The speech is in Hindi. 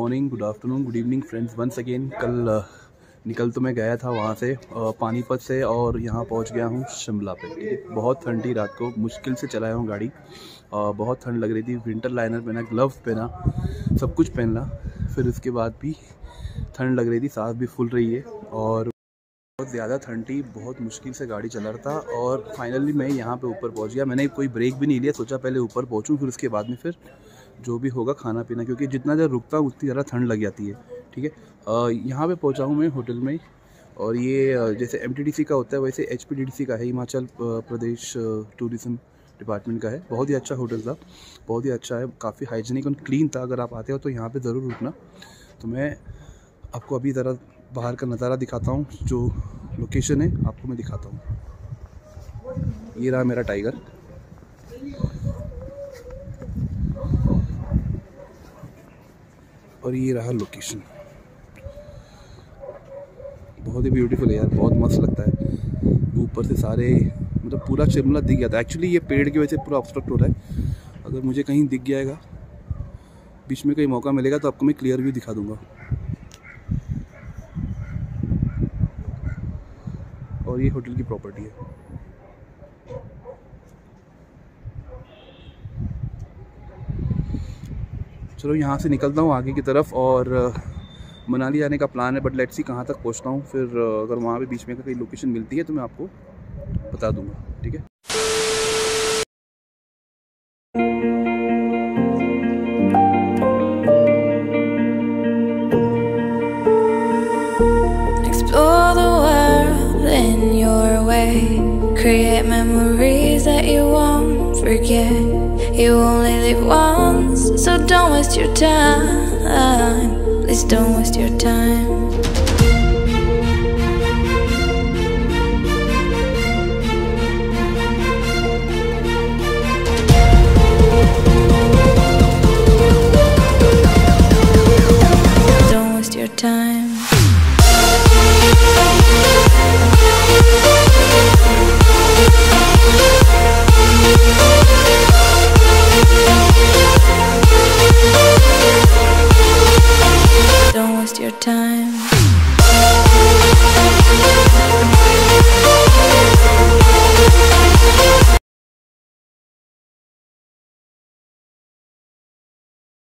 Morning, good afternoon, good evening friends once again. कल निकल तो मैं गया था वहाँ से पानीपत से और यहाँ पहुँच गया हूँ शिमला पे। ठीक है, बहुत ठंडी रात को मुश्किल से चलाया हूँ गाड़ी। बहुत ठंड लग रही थी, विंटर लाइनर पहना, ग्लव्स पहना, सब कुछ पहनना, फिर उसके बाद भी ठंड लग रही थी, सांस भी फूल रही है और बहुत ज़्यादा ठंड थी। बहुत मुश्किल से गाड़ी चला रहा था और फाइनली मैं यहाँ पे ऊपर पहुँच गया। मैंने कोई ब्रेक भी नहीं लिया, सोचा पहले ऊपर पहुँचूँ फिर उसके बाद में फिर जो भी होगा खाना पीना, क्योंकि जितना ज़्यादा रुकता हूँ उतनी ज़्यादा ठंड लग जाती है। ठीक है, यहाँ पे पहुँचा हूँ मैं होटल में और ये जैसे MTDC का होता है वैसे HPDDC का है, हिमाचल प्रदेश टूरिज़्म डिपार्टमेंट का है। बहुत ही अच्छा होटल था, बहुत ही अच्छा है, काफ़ी हाइजीनिक और क्लीन था। अगर आप आते हो तो यहाँ पे ज़रूर रुकना। तो मैं आपको अभी ज़रा बाहर का नज़ारा दिखाता हूँ, जो लोकेशन है आपको मैं दिखाता हूँ। ये रहा मेरा टाइगर। और ये रहा लोकेशन, बहुत ही ब्यूटीफुल है यार, बहुत मस्त लगता है। ऊपर से सारे मतलब पूरा शिमला दिख गया था। एक्चुअली ये पेड़ की वजह से पूरा ऑब्स्ट्रक्ट हो रहा है। अगर मुझे कहीं दिख जाएगा, बीच में कहीं मौका मिलेगा तो आपको मैं क्लियर व्यू दिखा दूंगा। और ये होटल की प्रॉपर्टी है। चलो यहाँ से निकलता हूँ आगे की तरफ और मनाली जाने का प्लान है, बट लेट्स सी कहाँ तक पहुँचता हूँ। फिर अगर वहाँ पे बीच में कहीं लोकेशन मिलती है तो मैं आपको बता दूँगा। ठीक है, Explore the world in your way. Create memories that you won't forget. You only live once, so don't waste your time. Please don't waste your time.